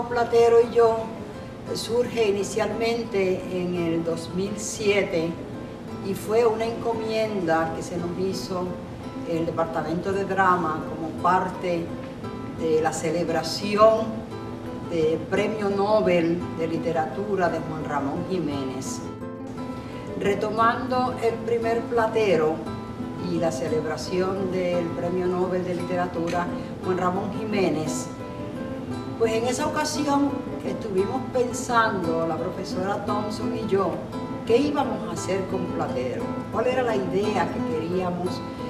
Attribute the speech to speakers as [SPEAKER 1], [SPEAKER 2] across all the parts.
[SPEAKER 1] Grupo Platero y yo surge inicialmente en el 2007 y fue una encomienda que se nos hizo el Departamento de Drama como parte de la celebración del Premio Nobel de Literatura de Juan Ramón Jiménez. Retomando el primer Platero y la celebración del Premio Nobel de Literatura Juan Ramón Jiménez, pues en esa ocasión estuvimos pensando, la profesora Thompson y yo, qué íbamos a hacer con Platero, cuál era la idea que queríamos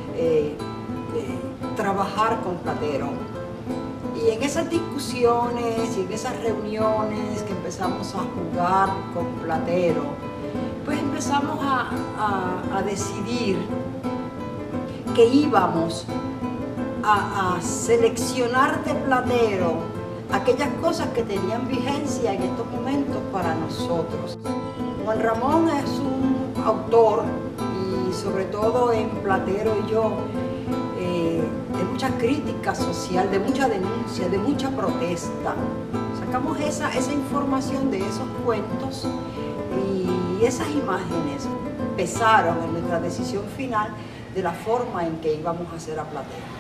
[SPEAKER 1] trabajar con Platero. Y en esas discusiones y en esas reuniones que empezamos a jugar con Platero, pues empezamos a decidir que íbamos a seleccionar de Platero aquellas cosas que tenían vigencia en estos momentos para nosotros. Juan Ramón es un autor, y sobre todo en Platero y yo, de mucha crítica social, de mucha denuncia, de mucha protesta. Sacamos esa información de esos cuentos y esas imágenes pesaron en nuestra decisión final de la forma en que íbamos a hacer a Platero.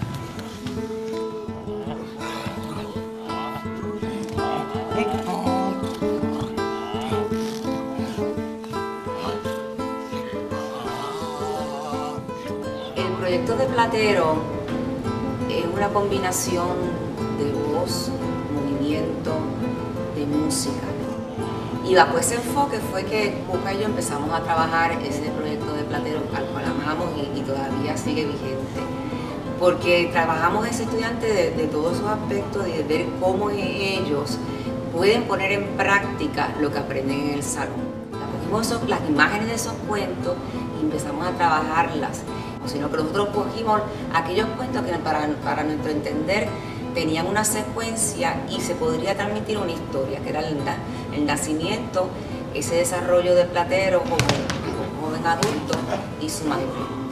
[SPEAKER 2] El proyecto de Platero es una combinación de voz, movimiento, de música. Y bajo ese enfoque fue que Cuca y yo empezamos a trabajar ese proyecto de Platero, al cual amamos y todavía sigue vigente. Porque trabajamos ese estudiante de todos esos aspectos, de ver cómo ellos pueden poner en práctica lo que aprenden en el salón. Cogimos las imágenes de esos cuentos y empezamos a trabajarlas. Sino que nosotros cogimos aquellos cuentos que para nuestro entender tenían una secuencia y se podría transmitir una historia, que era el nacimiento, ese desarrollo de Platero como joven adulto y su madre.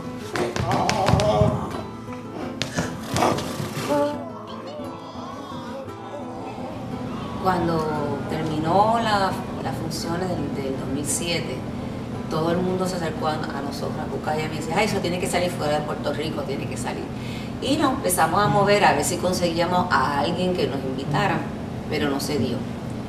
[SPEAKER 2] Cuando terminó las funciones del 2007, todo el mundo se acercó a nosotros, a Cuca, y me decía, ay, eso tiene que salir fuera de Puerto Rico, tiene que salir. Y nos empezamos a mover a ver si conseguíamos a alguien que nos invitara, pero no se dio.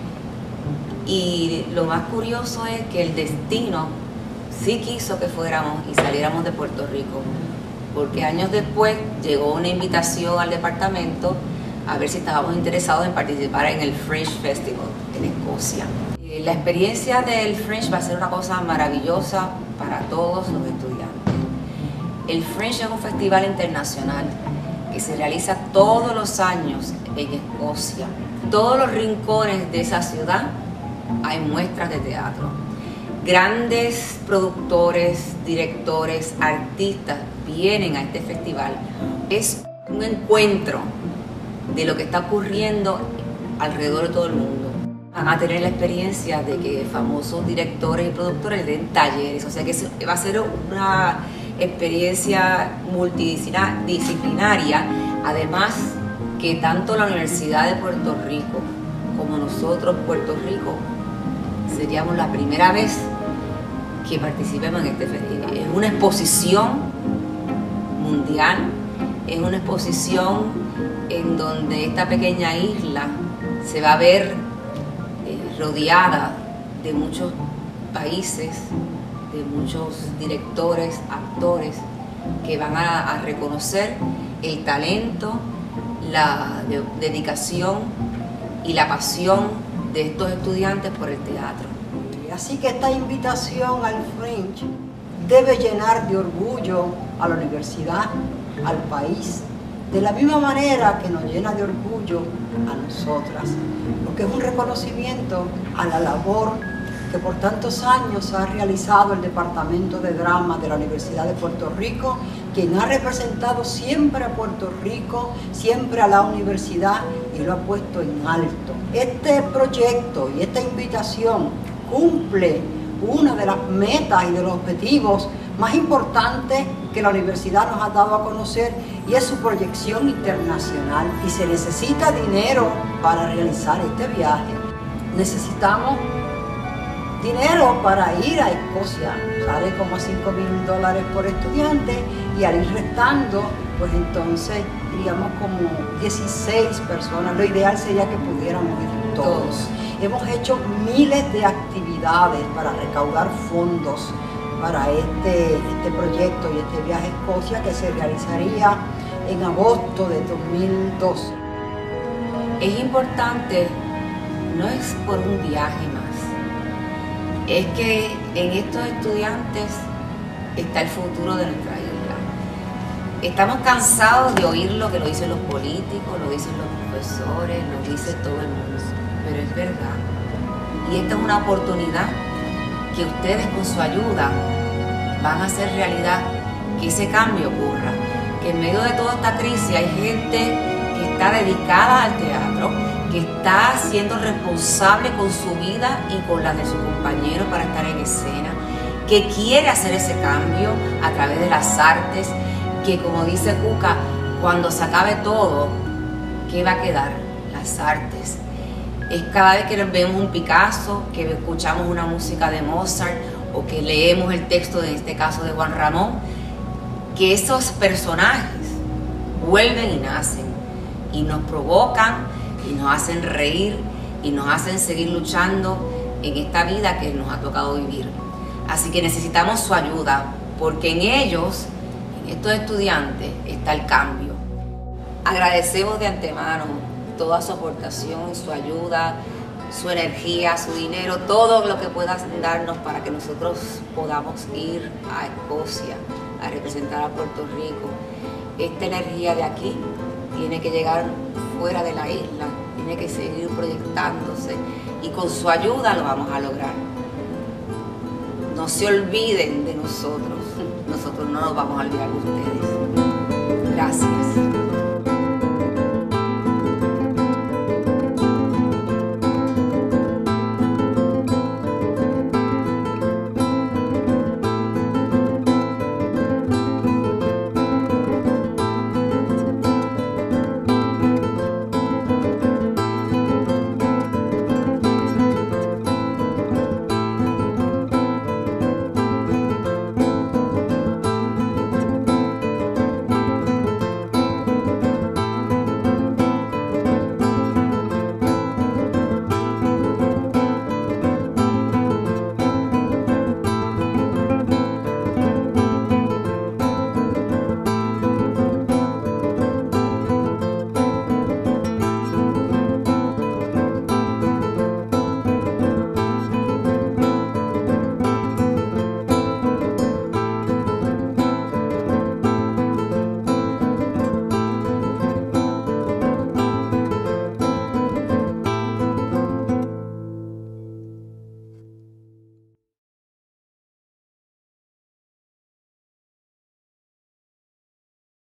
[SPEAKER 2] Y lo más curioso es que el destino sí quiso que fuéramos y saliéramos de Puerto Rico, porque años después llegó una invitación al departamento a ver si estábamos interesados en participar en el Fringe Festival en Escocia. La experiencia del Fringe va a ser una cosa maravillosa para todos los estudiantes. El Fringe es un festival internacional que se realiza todos los años en Escocia. En todos los rincones de esa ciudad hay muestras de teatro. Grandes productores, directores, artistas vienen a este festival. Es un encuentro de lo que está ocurriendo alrededor de todo el mundo. Van a tener la experiencia de que famosos directores y productores den talleres, o sea que va a ser una experiencia multidisciplinaria, además que tanto la Universidad de Puerto Rico como nosotros, Puerto Rico, seríamos la primera vez que participemos en este festival. Es una exposición mundial, es una exposición en donde esta pequeña isla se va a ver rodeada de muchos países, de muchos directores, actores que van a reconocer el talento, la dedicación y la pasión de estos estudiantes por el teatro.
[SPEAKER 1] Así que esta invitación al Fringe debe llenar de orgullo a la universidad, al país, de la misma manera que nos llena de orgullo a nosotras, porque es un reconocimiento a la labor que por tantos años ha realizado el Departamento de Drama de la Universidad de Puerto Rico, quien ha representado siempre a Puerto Rico, siempre a la universidad y lo ha puesto en alto. Este proyecto y esta invitación cumple una de las metas y de los objetivos más importantes que la universidad nos ha dado a conocer, y es su proyección internacional, y se necesita dinero para realizar este viaje. Necesitamos dinero para ir a Escocia, sale como $5,000 por estudiante, y al ir restando, pues entonces iríamos como 16 personas. Lo ideal sería que pudiéramos ir todos. Hemos hecho miles de actividades para recaudar fondos para este proyecto y este viaje a Escocia, que se realizaría en agosto de 2012.
[SPEAKER 2] Es importante, no es por un viaje más, es que en estos estudiantes está el futuro de nuestra isla. Estamos cansados de oír lo que lo dicen los políticos, lo dicen los profesores, lo dice todo el mundo, pero es verdad. Y esta es una oportunidad que ustedes con su ayuda van a hacer realidad que ese cambio ocurra, que en medio de toda esta crisis hay gente que está dedicada al teatro, que está siendo responsable con su vida y con la de sus compañeros para estar en escena, que quiere hacer ese cambio a través de las artes, que como dice Cuca, cuando se acabe todo, ¿qué va a quedar? Las artes. Es cada vez que vemos un Picasso, que escuchamos una música de Mozart o que leemos el texto, en este caso de Juan Ramón, que esos personajes vuelven y nacen y nos provocan y nos hacen reír y nos hacen seguir luchando en esta vida que nos ha tocado vivir. Así que necesitamos su ayuda, porque en ellos, en estos estudiantes, está el cambio. Agradecemos de antemano toda su aportación, su ayuda, su energía, su dinero, todo lo que puedan darnos para que nosotros podamos ir a Escocia a representar a Puerto Rico. Esta energía de aquí tiene que llegar fuera de la isla, tiene que seguir proyectándose, y con su ayuda lo vamos a lograr. No se olviden de nosotros, nosotros no nos vamos a olvidar de ustedes. Gracias.